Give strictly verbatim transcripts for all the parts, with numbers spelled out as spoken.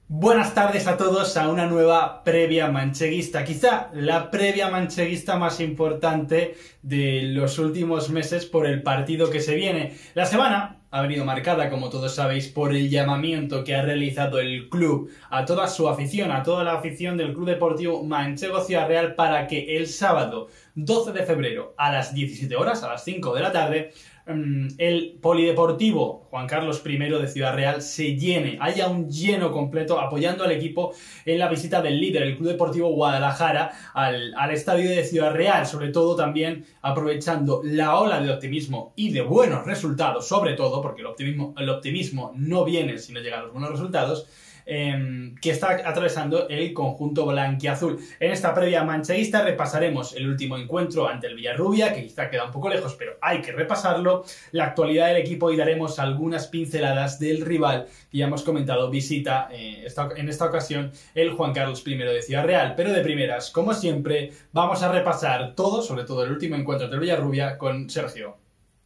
Buenas tardes a todos a una nueva previa mancheguista, quizá la previa mancheguista más importante de los últimos meses por el partido que se viene. La semana ha venido marcada, como todos sabéis, por el llamamiento que ha realizado el club a toda su afición, a toda la afición del Club Deportivo Manchego Ciudad Real, para que el sábado doce de febrero a las diecisiete horas, a las cinco de la tarde, el Polideportivo Juan Carlos primero de Ciudad Real se llene, haya un lleno completo apoyando al equipo en la visita del líder, el Club Deportivo Guadalajara, al, al estadio de Ciudad Real, sobre todo también aprovechando la ola de optimismo y de buenos resultados, sobre todo, porque el optimismo, el optimismo no viene si no llegan los buenos resultados, Eh, que está atravesando el conjunto blanquiazul. En esta previa mancheísta repasaremos el último encuentro ante el Villarrubia, que quizá queda un poco lejos, pero hay que repasarlo, la actualidad del equipo y daremos algunas pinceladas del rival que ya hemos comentado, visita eh, esta, en esta ocasión el Juan Carlos primero de Ciudad Real. Pero de primeras, como siempre, vamos a repasar todo, sobre todo el último encuentro ante el Villarrubia, con Sergio.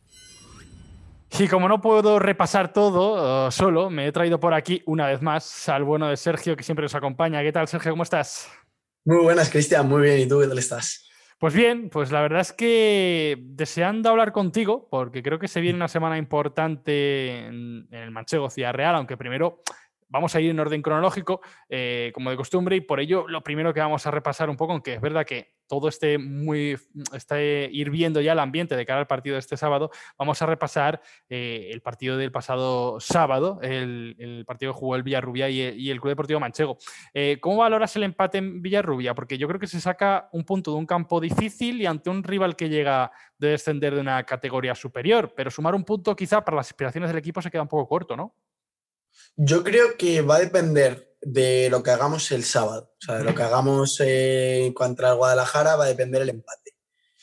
Y como no puedo repasar todo uh, solo, me he traído por aquí una vez más al bueno de Sergio, que siempre nos acompaña. ¿Qué tal, Sergio? ¿Cómo estás? Muy buenas, Cristian. Muy bien. ¿Y tú qué tal estás? Pues bien, pues la verdad es que deseando hablar contigo, porque creo que se viene una semana importante en, en el Manchego Ciudad Real, aunque primero vamos a ir en orden cronológico, eh, como de costumbre, y por ello lo primero que vamos a repasar un poco, aunque es verdad que todo esté muy esté hirviendo ya el ambiente de cara al partido de este sábado, vamos a repasar eh, el partido del pasado sábado, el, el partido que jugó el Villarrubia y el, y el Club Deportivo Manchego. Eh, ¿Cómo valoras el empate en Villarrubia? Porque yo creo que se saca un punto de un campo difícil y ante un rival que llega de descender de una categoría superior, pero sumar un punto quizá para las aspiraciones del equipo se queda un poco corto, ¿no? Yo creo que va a depender de lo que hagamos el sábado. O sea, de lo que hagamos eh, contra el Guadalajara va a depender el empate.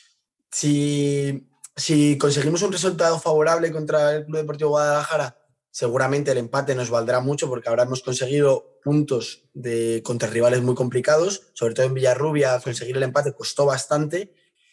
Si, si conseguimos un resultado favorable contra el Club Deportivo Guadalajara, seguramente el empate nos valdrá mucho porque habremos conseguido puntos de, contra rivales muy complicados. Sobre todo en Villarrubia, conseguir el empate costó bastante.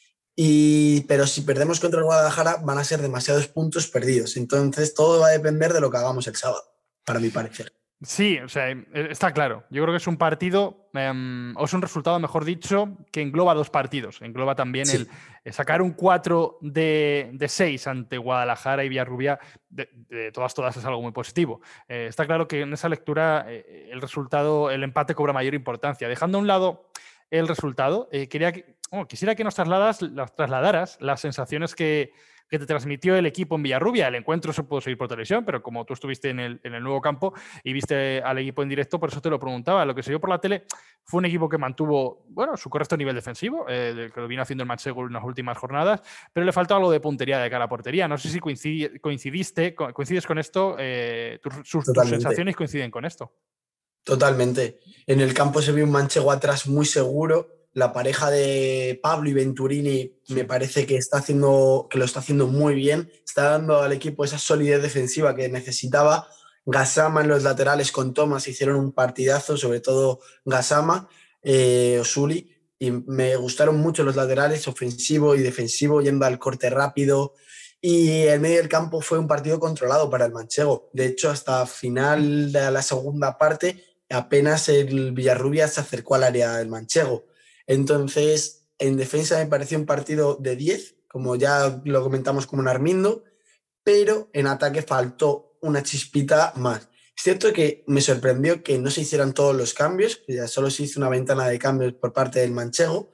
Y, pero si perdemos contra el Guadalajara, van a ser demasiados puntos perdidos. Entonces, todo va a depender de lo que hagamos el sábado, para mi parecer. Sí, o sea, está claro. Yo creo que es un partido, eh, o es un resultado, mejor dicho, que engloba dos partidos. Engloba también sí. el, el sacar un cuatro de, de seis ante Guadalajara y Villarrubia, de, de todas, todas es algo muy positivo. Eh, está claro que en esa lectura eh, el resultado, el empate cobra mayor importancia. Dejando a un lado el resultado, eh, quería que, oh, quisiera que nos trasladas, las, trasladaras las sensaciones que que te transmitió el equipo en Villarrubia. El encuentro se pudo seguir por televisión, pero como tú estuviste en el, en el nuevo campo y viste al equipo en directo, por eso te lo preguntaba. Lo que se vio por la tele fue un equipo que mantuvo, bueno, su correcto nivel defensivo, eh, que lo vino haciendo el Manchego en las últimas jornadas, pero le faltó algo de puntería de cara a portería. No sé si coincidi coincidiste, coincides con esto, eh, tus, sus, tus sensaciones coinciden con esto. Totalmente. En el campo se vio un Manchego atrás muy seguro. La pareja de Pablo y Venturini sí. me parece que, está haciendo, que lo está haciendo muy bien. Está dando al equipo esa solidez defensiva que necesitaba. Gassama en los laterales con Thomas hicieron un partidazo, sobre todo Gassama, eh, Osuli. Y me gustaron mucho los laterales, ofensivo y defensivo, yendo al corte rápido. Y el medio del campo fue un partido controlado para el Manchego. De hecho, hasta final de la segunda parte, apenas el Villarrubia se acercó al área del Manchego. Entonces, en defensa me pareció un partido de diez, como ya lo comentamos como en Armindo, pero en ataque faltó una chispita más. Es cierto que me sorprendió que no se hicieran todos los cambios, ya solo se hizo una ventana de cambios por parte del Manchego,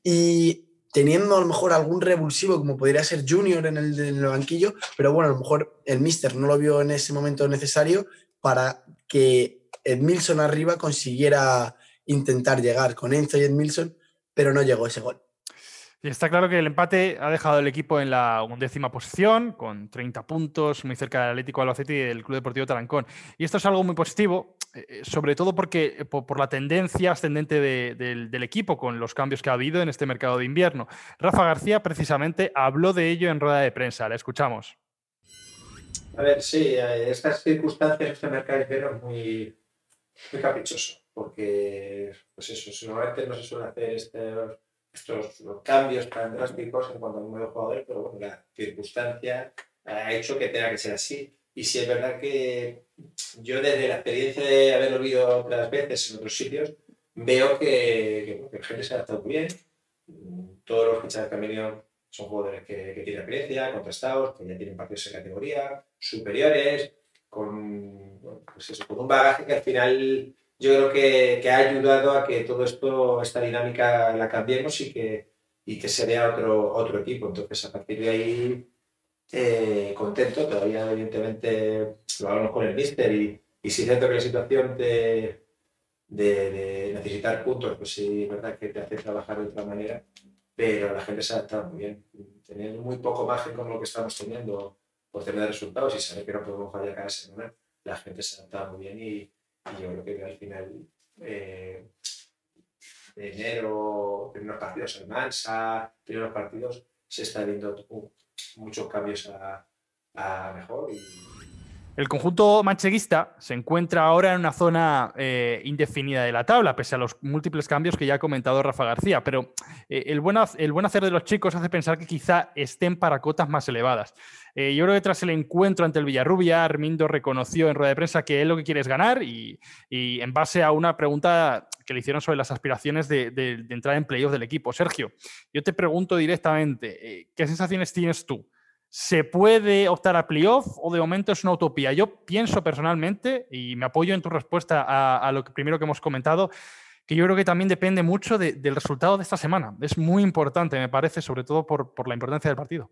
y teniendo a lo mejor algún revulsivo como podría ser Junior en el, en el banquillo, pero bueno, a lo mejor el míster no lo vio en ese momento necesario para que Edmilson arriba consiguiera intentar llegar con Enzo y Edmilson, pero no llegó ese gol. Y está claro que el empate ha dejado al equipo en la undécima posición, con treinta puntos, muy cerca del Atlético de Albacete y del Club Deportivo Tarancón. Y esto es algo muy positivo, eh, sobre todo porque, eh, por, por la tendencia ascendente de, de, del equipo, con los cambios que ha habido en este mercado de invierno. Rafa García, precisamente, habló de ello en rueda de prensa. La escuchamos. A ver, sí, estas circunstancias, este mercado de invierno es muy, muy caprichoso, porque, pues eso, normalmente no se suele hacer este... estos cambios tan drásticos en cuanto al número de jugadores, pero bueno, la circunstancia ha hecho que tenga que ser así. Y sí es verdad que yo desde la experiencia de haberlo visto otras veces en otros sitios, veo que, que, que el gente se ha adaptado muy bien. Todos los fichajes que han venido son jugadores que, que tienen experiencia, contrastados, que ya tienen partidos en categoría, superiores, con, bueno, pues eso, con un bagaje que al final yo creo que, que ha ayudado a que todo esto, esta dinámica la cambiemos y que, y que se vea otro, otro equipo. Entonces, a partir de ahí, eh, contento. Todavía, evidentemente, lo hablamos con el míster y, y sí es cierto que la situación de, de, de necesitar puntos, pues sí, es verdad que te hace trabajar de otra manera, pero la gente se ha adaptado muy bien. Tener muy poco margen como lo que estamos teniendo por tener resultados y saber que no podemos fallar cada semana, la gente se ha adaptado muy bien y, y yo creo que al final eh, de enero, primeros partidos en Mansa, primeros partidos, se está viendo uh, muchos cambios a, a mejor. Y... El conjunto mancheguista se encuentra ahora en una zona eh, indefinida de la tabla, pese a los múltiples cambios que ya ha comentado Rafa García, pero eh, el, buen, el buen hacer de los chicos hace pensar que quizá estén para cotas más elevadas. Eh, yo creo que tras el encuentro ante el Villarrubia, Armindo reconoció en rueda de prensa que él lo que quiere es ganar y, y en base a una pregunta que le hicieron sobre las aspiraciones de, de, de entrar en playoff del equipo. Sergio, yo te pregunto directamente, eh, ¿qué sensaciones tienes tú? ¿Se puede optar a playoff o de momento es una utopía? Yo pienso personalmente, y me apoyo en tu respuesta a, a lo que primero que hemos comentado, que yo creo que también depende mucho de, del resultado de esta semana. Es muy importante, me parece, sobre todo por, por la importancia del partido.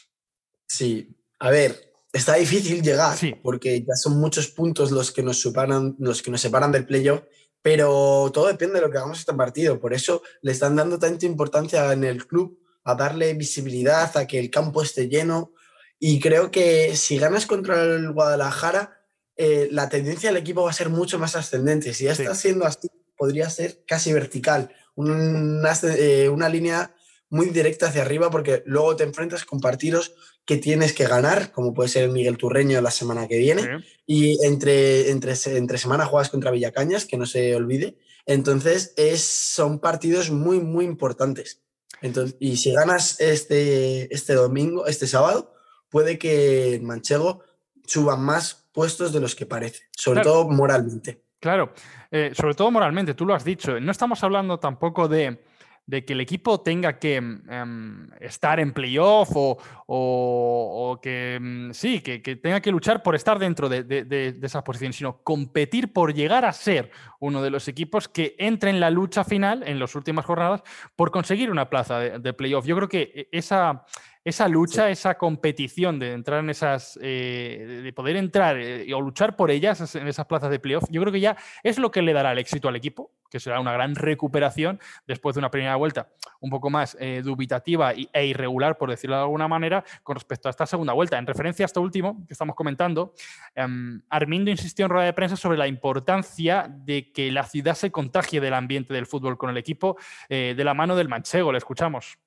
Sí, a ver, está difícil llegar, sí. porque ya son muchos puntos los que nos separan, los que nos separan del playoff, pero todo depende de lo que hagamos este partido. Por eso le están dando tanta importancia en el club a darle visibilidad, a que el campo esté lleno. Y creo que si ganas contra el Guadalajara, eh, la tendencia del equipo va a ser mucho más ascendente. Si ya sí. está siendo así, podría ser casi vertical, una, eh, una línea muy directa hacia arriba, porque luego te enfrentas con partidos que tienes que ganar, como puede ser el Miguel Turreño la semana que viene, sí. y entre, entre, entre semana juegas contra Villacañas, que no se olvide. Entonces es, son partidos muy, muy importantes. Entonces, y si ganas este, este domingo, este sábado, puede que en Manchego suban más puestos de los que parece, sobre claro. todo moralmente. Claro, eh, sobre todo moralmente, tú lo has dicho. No estamos hablando tampoco de, de que el equipo tenga que um, estar en playoff o, o, o que um, sí, que, que tenga que luchar por estar dentro de, de, de, de esas posiciones, sino competir por llegar a ser uno de los equipos que entre en la lucha final en las últimas jornadas por conseguir una plaza de, de playoff. Yo creo que esa... Esa lucha, sí. esa competición de entrar en esas, eh, de poder entrar eh, o luchar por ellas en esas plazas de playoff, yo creo que ya es lo que le dará el éxito al equipo, que será una gran recuperación después de una primera vuelta un poco más eh, dubitativa e irregular, por decirlo de alguna manera, con respecto a esta segunda vuelta. En referencia a esto último que estamos comentando, eh, Armindo insistió en rueda de prensa sobre la importancia de que la ciudad se contagie del ambiente del fútbol con el equipo eh, de la mano del manchego. Le escuchamos.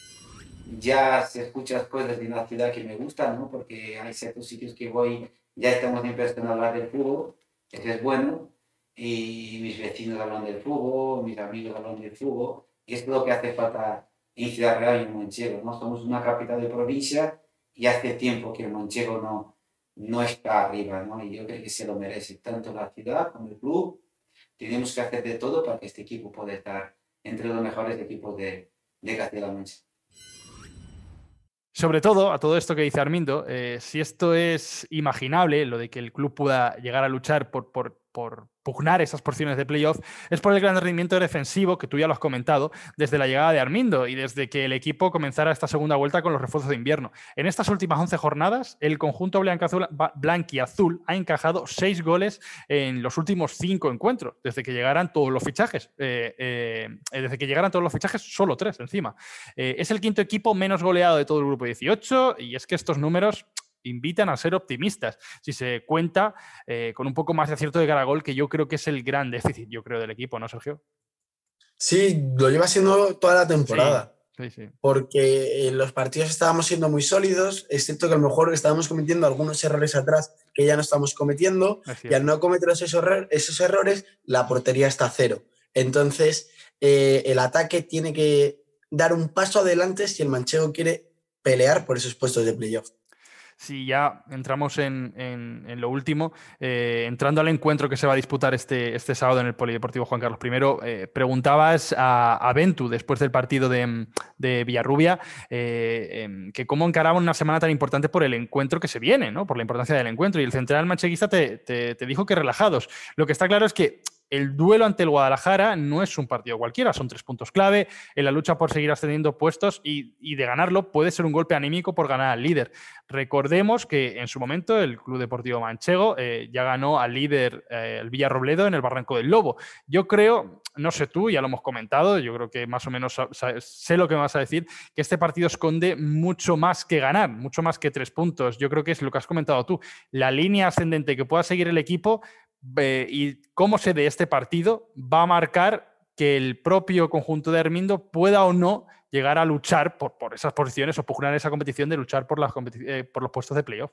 Ya se escuchan cosas de una ciudad que me gustan, ¿no? Porque hay ciertos sitios que voy, ya estamos empezando a hablar del fútbol, eso es bueno, y mis vecinos hablan del fútbol, mis amigos hablan del fútbol, y es lo que hace falta en Ciudad Real y en Manchego, ¿no? Somos una capital de provincia y hace tiempo que el Manchego no, no está arriba, ¿no? Y yo creo que se lo merece, tanto la ciudad como el club. Tenemos que hacer de todo para que este equipo pueda estar entre los mejores equipos de, de Castilla-La Mancha. Sobre todo, a todo esto que dice Armindo, eh, si esto es imaginable, lo de que el club pueda llegar a luchar por, por, por pugnar esas porciones de playoff, es por el gran rendimiento defensivo, que tú ya lo has comentado, desde la llegada de Armindo y desde que el equipo comenzara esta segunda vuelta con los refuerzos de invierno. En estas últimas once jornadas, el conjunto blanquiazul, blanquiazul ha encajado seis goles en los últimos cinco encuentros, desde que llegaran todos los fichajes. Eh, eh, desde que llegaran todos los fichajes, solo tres encima. Eh, es el quinto equipo menos goleado de todo el grupo dieciocho, y es que estos números invitan a ser optimistas, si se cuenta eh, con un poco más de acierto de cara a gol, que yo creo que es el gran déficit, yo creo, del equipo, ¿no, Sergio? Sí, lo lleva siendo toda la temporada. Sí, sí, sí. Porque en los partidos estábamos siendo muy sólidos, excepto que a lo mejor estábamos cometiendo algunos errores atrás que ya no estamos cometiendo, y al no cometer esos, error, esos errores, la portería está a cero. Entonces, eh, el ataque tiene que dar un paso adelante si el manchego quiere pelear por esos puestos de playoff. si ya entramos en, en, en lo último, eh, entrando al encuentro que se va a disputar este, este sábado en el Polideportivo Juan Carlos I, eh, preguntabas a, a Ventu, después del partido de, de Villarrubia, eh, eh, que cómo encaraban una semana tan importante por el encuentro que se viene, ¿no? Por la importancia del encuentro. Y el central mancheguista te, te, te dijo que relajados. Lo que está claro es que el duelo ante el Guadalajara no es un partido cualquiera, son tres puntos clave en la lucha por seguir ascendiendo puestos y, y de ganarlo puede ser un golpe anímico por ganar al líder. Recordemos que en su momento el Club Deportivo Manchego eh, ya ganó al líder, eh, el Villarrobledo, en el Barranco del Lobo. Yo creo, no sé tú, ya lo hemos comentado, yo creo que más o menos sé lo que me vas a decir, que este partido esconde mucho más que ganar, mucho más que tres puntos. Yo creo que es lo que has comentado tú, la línea ascendente que pueda seguir el equipo. Eh, y cómo se dé este partido va a marcar que el propio conjunto de Hermindo pueda o no llegar a luchar por, por esas posiciones o pugnar esa competición de luchar por, las eh, por los puestos de playoff.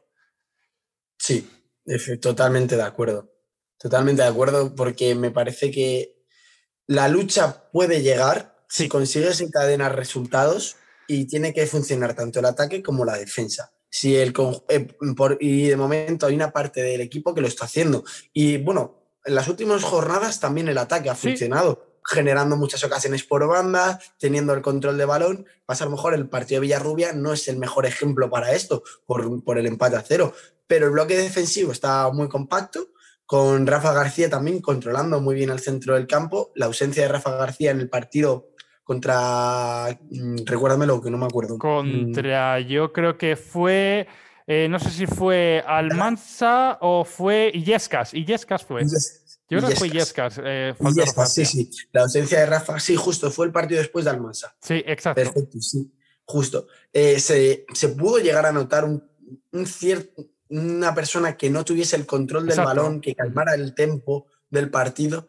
Sí, totalmente de acuerdo. Totalmente de acuerdo, porque me parece que la lucha puede llegar sí. si consigues encadenar resultados y tiene que funcionar tanto el ataque como la defensa. Si el, eh, por, y de momento hay una parte del equipo que lo está haciendo. Y bueno, en las últimas jornadas también el ataque ha funcionado, sí. generando muchas ocasiones por banda, teniendo el control de balón. Pasa a lo mejor el partido de Villarrubia no es el mejor ejemplo para esto, por, por el empate a cero. Pero el bloque defensivo está muy compacto, con Rafa García también controlando muy bien el centro del campo. La ausencia de Rafa García en el partido contra, recuérdamelo que no me acuerdo. Contra, yo creo que fue, eh, no sé si fue Almanza o fue Illescas. Illescas fue. Illescas. Yo creo que fue Illescas. Eh, Illescas, sí, sí. La ausencia de Rafa, sí, justo, fue el partido después de Almanza. Sí, exacto. Perfecto, sí, justo. Eh, se, se pudo llegar a notar un, un cierto, una persona que no tuviese el control del exacto. balón, que calmara el tempo del partido,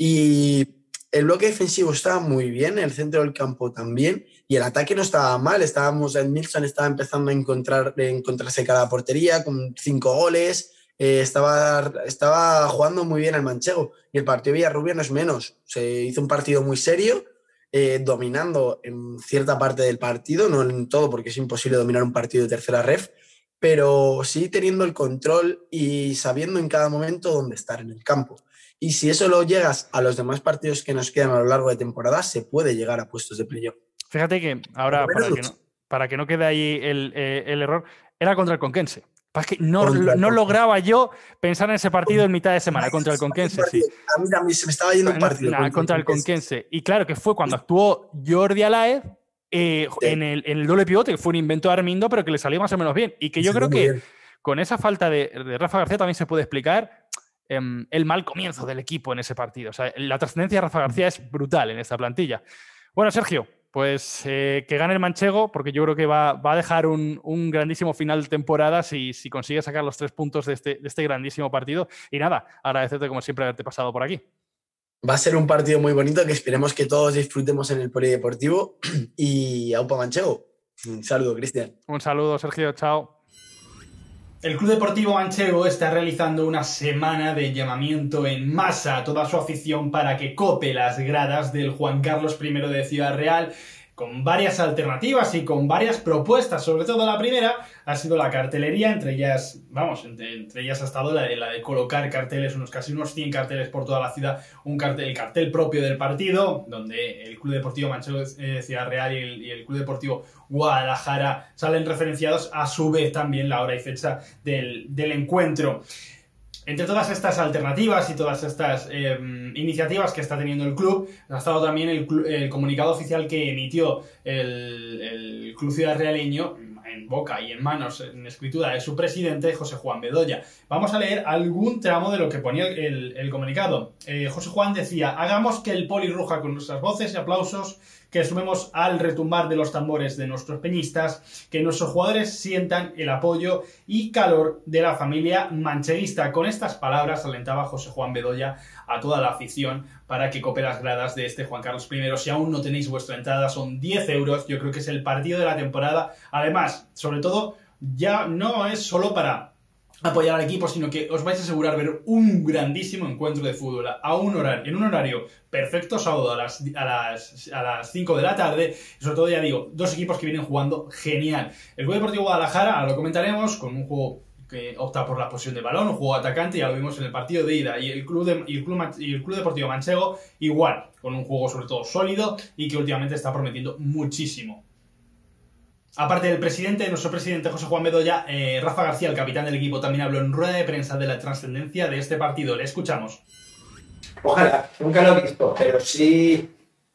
y el bloque defensivo estaba muy bien, el centro del campo también, y el ataque no estaba mal. Estábamos, el Milson estaba empezando a encontrar, a encontrarse cada portería con cinco goles, eh, estaba, estaba jugando muy bien el manchego, y el partido de Villarrubia no es menos. Se hizo un partido muy serio, eh, dominando en cierta parte del partido, no en todo, porque es imposible dominar un partido de tercera ref, pero sí teniendo el control y sabiendo en cada momento dónde estar en el campo. Y si eso lo llegas a los demás partidos que nos quedan a lo largo de temporada, se puede llegar a puestos de playoff. Fíjate que ahora, para que, no, para que no quede ahí el, eh, el error, era contra el Conquense. Es que no, lo, no lograba yo pensar en ese partido en mitad de semana, contra el Conquense. Sí. A mí también se me estaba yendo un partido. Nah, contra, contra el Conquense. Y claro que fue cuando actuó Jordi Alaez eh, sí. en, el, en el doble pivote, que fue un invento de Armindo, pero que le salió más o menos bien. Y que yo creo que bien. Con esa falta de, de Rafa García también se puede explicar el mal comienzo del equipo en ese partido. O sea, la trascendencia de Rafa García es brutal en esta plantilla. Bueno, Sergio, pues eh, que gane el manchego, porque yo creo que va, va a dejar un, un grandísimo final de temporada si, si consigue sacar los tres puntos de este, de este grandísimo partido. Y nada, agradecerte como siempre haberte pasado por aquí. Va a ser un partido muy bonito que esperemos que todos disfrutemos en el Polideportivo. Y aupa manchego. Un saludo, Cristian. Un saludo, Sergio. Chao. El Club Deportivo Manchego está realizando una semana de llamamiento en masa a toda su afición para que cope las gradas del Juan Carlos I de Ciudad Real, con varias alternativas y con varias propuestas. Sobre todo la primera ha sido la cartelería, entre ellas, vamos, entre, entre ellas ha estado la de, la de colocar carteles, unos casi unos cien carteles por toda la ciudad, un cartel, el cartel propio del partido, donde el Club Deportivo Manchego de eh, Ciudad Real y el, y el Club Deportivo Guadalajara salen referenciados, a su vez también la hora y fecha del, del encuentro. Entre todas estas alternativas y todas estas eh, iniciativas que está teniendo el club, ha estado también el, el comunicado oficial que emitió el, el Club Ciudad Realeño en boca y en manos, en escritura de su presidente, José Juan Bedoya. Vamos a leer algún tramo de lo que ponía el, el, el comunicado. Eh, José Juan decía: hagamos que el Poli ruja con nuestras voces y aplausos, que sumemos al retumbar de los tambores de nuestros peñistas, que nuestros jugadores sientan el apoyo y calor de la familia mancheguista. Con estas palabras alentaba José Juan Bedoya a toda la afición para que cope las gradas de este Juan Carlos I. Si aún no tenéis vuestra entrada, son diez euros. Yo creo que es el partido de la temporada. Además, sobre todo, ya no es solo para apoyar al equipo, sino que os vais a asegurar ver un grandísimo encuentro de fútbol a un horario, en un horario perfecto, sábado a las, a las, a las cinco de la tarde, y sobre todo, ya digo, dos equipos que vienen jugando genial. El Club Deportivo Guadalajara, ahora lo comentaremos, con un juego que opta por la posesión de balón, un juego atacante, ya lo vimos en el partido de ida, y el Club, de, y el Club, y el Club Deportivo Manchego igual, con un juego sobre todo sólido y que últimamente está prometiendo muchísimo. Aparte del presidente, nuestro presidente José Juan Bedoya, eh, Rafa García, el capitán del equipo, también habló en rueda de prensa de la trascendencia de este partido. Le escuchamos. Ojalá, nunca lo he visto, pero sí,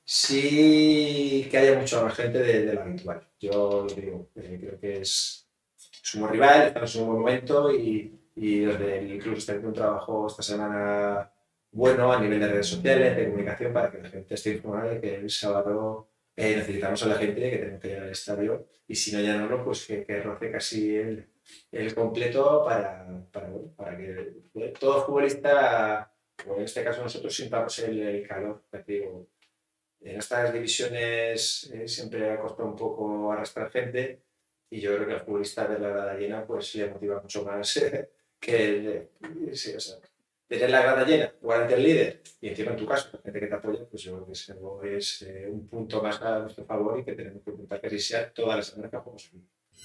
sí que haya mucha más gente de, de lo habitual. Yo digo, eh, creo que es, es un buen rival, estamos en un buen momento y, y desde el club está haciendo un trabajo esta semana bueno a nivel de redes sociales, de comunicación, para que la gente esté informada de que el sábado eh, necesitamos a la gente, que tenemos que llegar al estadio, y si no ya no, no pues que, que roce casi el, el completo para, para, bueno, para que todo futbolista, o en este caso nosotros, sintamos el, el calor. Digo, en estas divisiones eh, siempre ha costado un poco arrastrar gente, y yo creo que al futbolista de la grada llena pues le motiva mucho más eh, que el, sí, o sea, tener la grada llena, jugar ante el líder y encima en tu caso, la gente que te apoya, pues yo creo que eso es eh, un punto más a nuestro favor y que tenemos que intentar que así sea todas las semanas que jugamos aquí.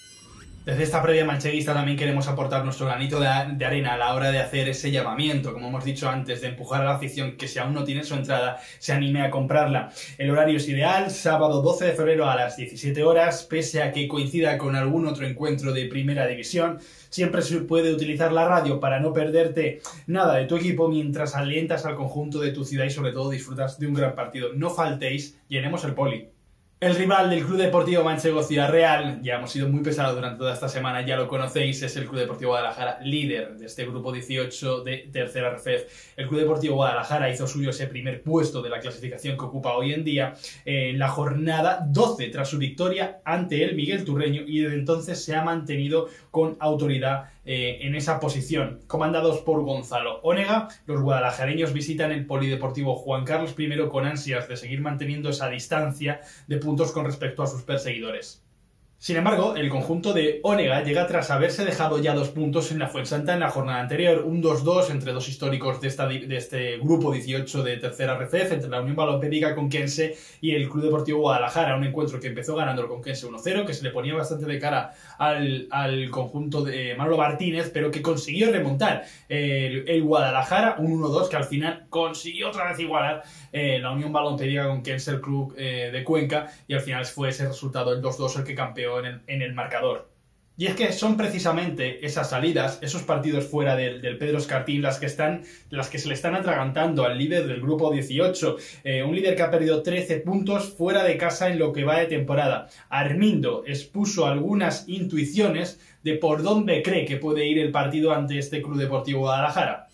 Desde esta previa mancheguista también queremos aportar nuestro granito de, de arena a la hora de hacer ese llamamiento, como hemos dicho antes, de empujar a la afición que si aún no tiene su entrada, se anime a comprarla. El horario es ideal, sábado doce de febrero a las diecisiete horas, pese a que coincida con algún otro encuentro de primera división. Siempre se puede utilizar la radio para no perderte nada de tu equipo mientras alientas al conjunto de tu ciudad y sobre todo disfrutas de un gran partido. No faltéis, llenemos el Poli. El rival del Club Deportivo Manchego Ciudad Real, ya hemos sido muy pesados durante toda esta semana, ya lo conocéis, es el Club Deportivo Guadalajara, líder de este grupo dieciocho de tercera R F E F. El Club Deportivo Guadalajara hizo suyo ese primer puesto de la clasificación que ocupa hoy en día en la jornada doce tras su victoria ante el Miguel Turreño, y desde entonces se ha mantenido con autoridad eh, en esa posición. Comandados por Gonzalo Onega, los guadalajareños visitan el Polideportivo Juan Carlos primero con ansias de seguir manteniendo esa distancia de puntos con respecto a sus perseguidores. Sin embargo, el conjunto de Onega llega tras haberse dejado ya dos puntos en la Fuensanta en la jornada anterior, un dos dos entre dos históricos de, esta, de este grupo dieciocho de tercera R F E F, entre la Unión Balompédica Conquense y el Club Deportivo Guadalajara, un encuentro que empezó ganando el Conquense uno cero, que se le ponía bastante de cara al, al conjunto de Manolo Martínez, pero que consiguió remontar el, el Guadalajara, un uno dos que al final consiguió otra vez igualar eh, la Unión Balompédica Conquense, el club eh, de Cuenca, y al final fue ese resultado, el dos dos, el que campeó En el, en el marcador. Y es que son precisamente esas salidas, esos partidos fuera del, del Pedro Escartín, las que están, las que se le están atragantando al líder del grupo dieciocho, eh, un líder que ha perdido trece puntos fuera de casa en lo que va de temporada. Armindo expuso algunas intuiciones de por dónde cree que puede ir el partido ante este Club Deportivo Guadalajara.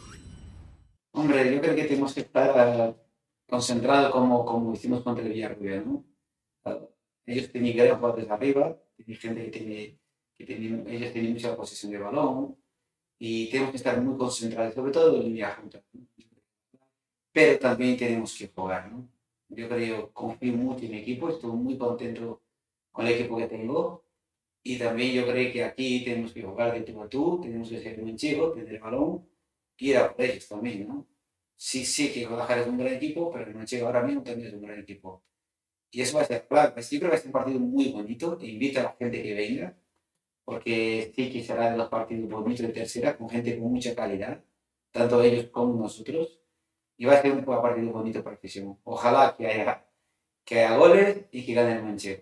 Hombre, yo creo que tenemos que estar uh, concentrados como, como hicimos contra el Villarreal, ¿no? Uh, Ellos tienen gran jugadores arriba, tienen gente que tiene, que tiene, ellos tienen mucha posesión de balón y tenemos que estar muy concentrados, sobre todo en línea junta, ¿no? Pero también tenemos que jugar, ¿no? Yo creo, confío mucho en mi equipo, estoy muy contento con el equipo que tengo, y también yo creo que aquí tenemos que jugar de tú a tú, tenemos que ser muy chicos, tener el balón y ir a por ellos también, ¿no? Sí, sí que Guadalajara es un gran equipo, pero el Manchego ahora mismo también es un gran equipo. Y eso va a ser, claro, yo creo que va a ser un partido muy bonito, te invito a la gente que venga, porque sí que será de los partidos bonitos de tercera, con gente con mucha calidad, tanto ellos como nosotros, y va a ser un partido bonito para afición. Ojalá que haya, que haya goles y que gane el Manchego.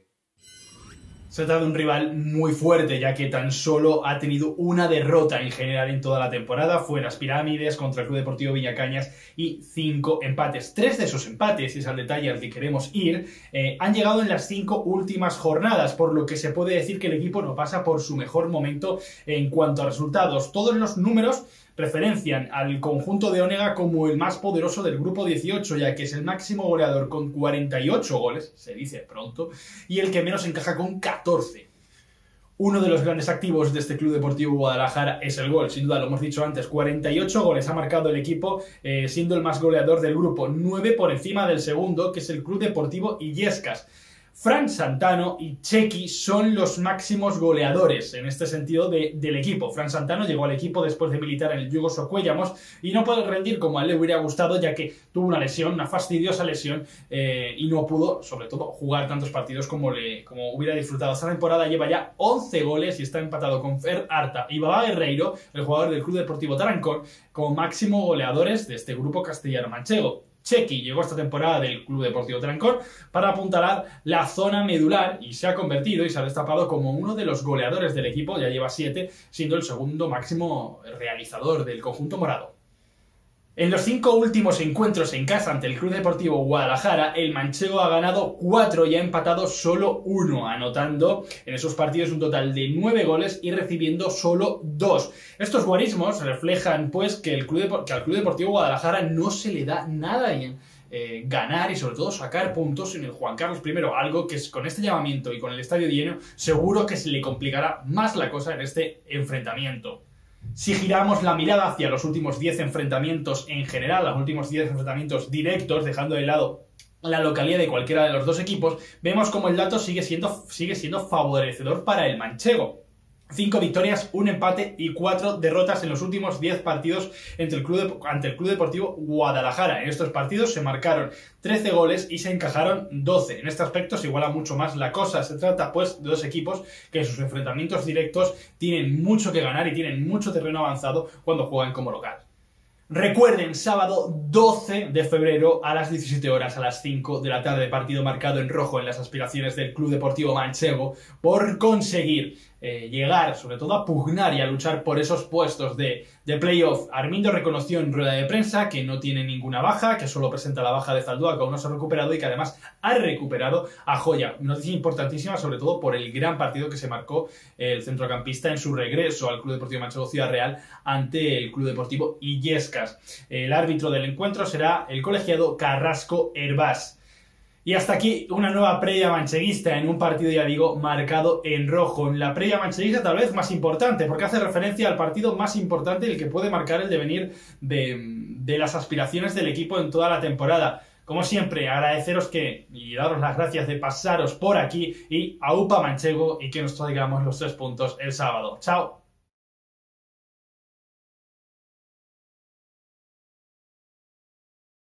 Se trata de un rival muy fuerte, ya que tan solo ha tenido una derrota en general en toda la temporada. Fue en las Pirámides contra el Club Deportivo Villacañas y cinco empates. Tres de esos empates, y es al detalle al que queremos ir, eh, han llegado en las cinco últimas jornadas, por lo que se puede decir que el equipo no pasa por su mejor momento en cuanto a resultados. Todos los números referencian al conjunto de Onega como el más poderoso del grupo dieciocho, ya que es el máximo goleador con cuarenta y ocho goles, se dice pronto, y el que menos encaja con catorce. Uno de los grandes activos de este Club Deportivo Guadalajara es el gol, sin duda, lo hemos dicho antes, cuarenta y ocho goles ha marcado el equipo, eh, siendo el más goleador del grupo, nueve por encima del segundo, que es el Club Deportivo Illescas. Fran Santano y Txeki son los máximos goleadores en este sentido de, del equipo. Fran Santano llegó al equipo después de militar en el Yugo Socuellamos y no puede rendir como a él le hubiera gustado, ya que tuvo una lesión, una fastidiosa lesión, eh, y no pudo, sobre todo, jugar tantos partidos como, le, como hubiera disfrutado. Esta temporada lleva ya once goles y está empatado con Fer Arta y Baba Guerreiro, el jugador del Club Deportivo Tarancón, como máximo goleadores de este grupo castellano-manchego. Txeki llegó esta temporada del Club Deportivo Tarancón para apuntalar la zona medular y se ha convertido y se ha destapado como uno de los goleadores del equipo, ya lleva siete, siendo el segundo máximo realizador del conjunto morado. En los cinco últimos encuentros en casa ante el Club Deportivo Guadalajara, el manchego ha ganado cuatro y ha empatado solo uno, anotando en esos partidos un total de nueve goles y recibiendo solo dos. Estos guarismos reflejan pues que, el Club Dep- que al Club Deportivo Guadalajara no se le da nada bien eh, ganar y sobre todo sacar puntos en el Juan Carlos primero, algo que es, con este llamamiento y con el estadio lleno seguro que se le complicará más la cosa en este enfrentamiento. Si giramos la mirada hacia los últimos diez enfrentamientos en general, los últimos diez enfrentamientos directos, dejando de lado la localidad de cualquiera de los dos equipos, vemos como el dato sigue siendo, sigue siendo favorecedor para el manchego. Cinco victorias, un empate y cuatro derrotas en los últimos diez partidos entre el Club de, ante el Club Deportivo Guadalajara. En estos partidos se marcaron trece goles y se encajaron doce. En este aspecto se iguala mucho más la cosa. Se trata pues de dos equipos que en sus enfrentamientos directos tienen mucho que ganar y tienen mucho terreno avanzado cuando juegan como local. Recuerden, sábado doce de febrero a las diecisiete horas, a las cinco de la tarde, partido marcado en rojo en las aspiraciones del Club Deportivo Manchego por conseguir eh, llegar, sobre todo a pugnar y a luchar por esos puestos de, de playoff. Armindo reconoció en rueda de prensa que no tiene ninguna baja, que solo presenta la baja de Zaldúa, que aún no se ha recuperado y que además ha recuperado a Joya. Noticia importantísima, sobre todo por el gran partido que se marcó el centrocampista en su regreso al Club Deportivo Manchego Ciudad Real ante el Club Deportivo Illescas. El árbitro del encuentro será el colegiado Carrasco Hervás. Y hasta aquí una nueva previa mancheguista en un partido, ya digo, marcado en rojo. En la previa mancheguista tal vez más importante, porque hace referencia al partido más importante, el que puede marcar el devenir de, de las aspiraciones del equipo en toda la temporada. Como siempre, agradeceros que y daros las gracias de pasaros por aquí y aupa manchego y que nos traigamos los tres puntos el sábado. ¡Chao!